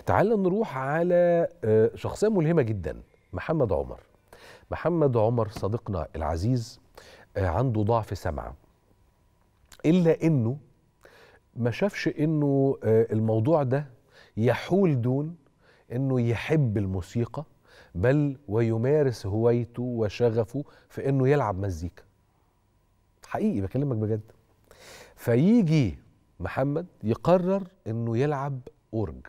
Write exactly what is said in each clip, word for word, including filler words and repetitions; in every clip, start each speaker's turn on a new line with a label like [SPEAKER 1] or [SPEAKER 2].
[SPEAKER 1] تعال نروح على شخصية ملهمة جدا، محمد عمر. محمد عمر صديقنا العزيز عنده ضعف سمع، إلا إنه ما شافش إنه الموضوع ده يحول دون إنه يحب الموسيقى، بل ويمارس هوايته وشغفه في إنه يلعب مزيكا. حقيقي بكلمك بجد. فيجي محمد يقرر إنه يلعب أورج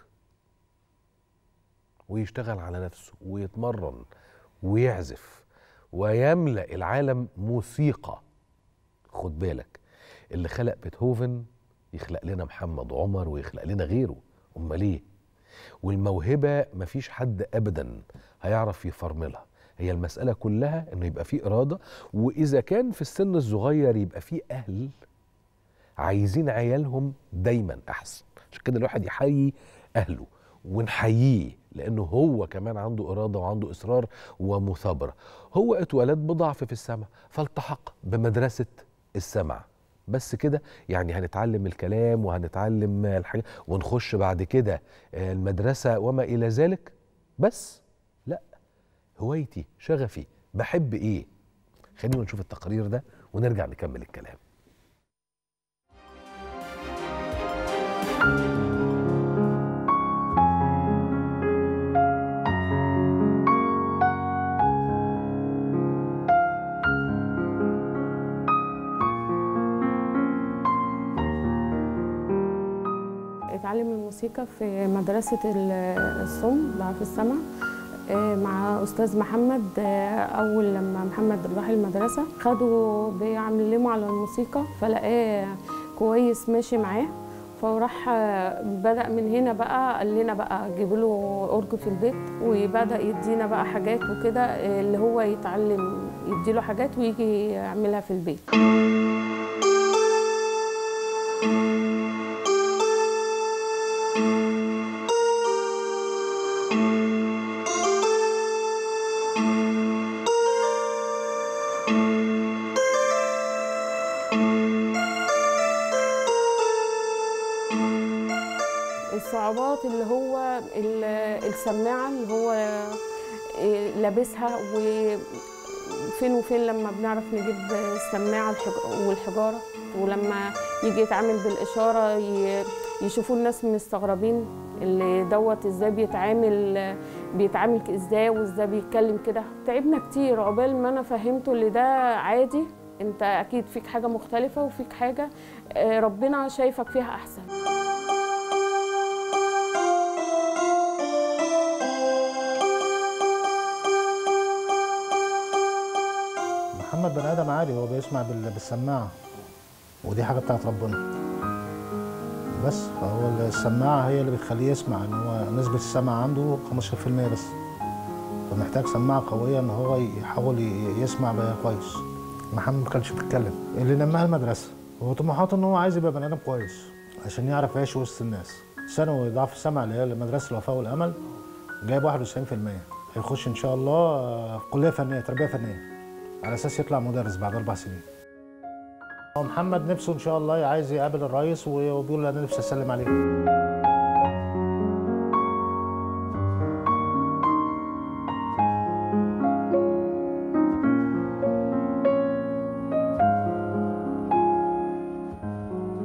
[SPEAKER 1] ويشتغل على نفسه ويتمرن ويعزف ويملأ العالم موسيقى. خد بالك، اللي خلق بيتهوفن يخلق لنا محمد عمر ويخلق لنا غيره. امال ايه؟ والموهبه مفيش حد ابدا هيعرف يفرملها، هي المساله كلها انه يبقى فيه اراده، واذا كان في السن الصغير يبقى فيه اهل عايزين عيالهم دايما احسن. عشان كده الواحد يحيي اهله ونحييه، لانه هو كمان عنده اراده وعنده اصرار ومثابره. هو اتولد بضعف في السمع فالتحق بمدرسه السمع، بس كده يعني هنتعلم الكلام وهنتعلم الحاجات ونخش بعد كده المدرسه وما الى ذلك. بس لا، هوايتي، شغفي، بحب ايه. خلينا نشوف التقرير ده ونرجع نكمل الكلام.
[SPEAKER 2] اتعلم الموسيقى في مدرسة الصم ضعف السمع مع أستاذ محمد. أول لما محمد راح المدرسة خدوا بيعلموا على الموسيقى، فلقاه كويس ماشي معاه، فراح بدأ من هنا بقى قال لنا بقى جيبوا له أورج في البيت، وبدأ يدينا بقى حاجات وكده اللي هو يتعلم، يديله حاجات ويجي يعملها في البيت. الصعوبات اللي هو السماعة اللي هو لابسها، وفين وفين لما بنعرف نجيب السماعة والحجارة، ولما يجي يتعامل بالإشارة يشوفوا الناس مستغربين اللي دوت ازاي بيتعامل بيتعامل ازاي وازاي بيتكلم كده. تعبنا كتير عقبال ما انا فهمته اللي ده عادي، انت اكيد فيك حاجة مختلفة وفيك حاجة ربنا شايفك فيها احسن.
[SPEAKER 3] محمد بني ادم عادي، هو بيسمع بالسماعه، ودي حاجه بتاعت ربنا بس. فهو السماعه هي اللي بتخليه يسمع، ان هو نسبه السمع عنده خمستاشر في المية بس، فمحتاج سماعه قويه ان هو يحاول يسمع كويس. محمد ما كانش بيتكلم، اللي نماها المدرسه، هو طموحاته ان هو عايز يبقى بني ادم كويس عشان يعرف يعيش وسط الناس. ثانوي ضعف السمع اللي هي مدرسه الوفاء والامل جايب واحد وتسعين في المية، هيخش ان شاء الله في كليه فنيه، تربيه فنيه، على اساس يطلع مدرس بعد اربع سنين. محمد نفسه ان شاء الله عايز يقابل الرئيس وبيقول انا نفسي اسلم عليه.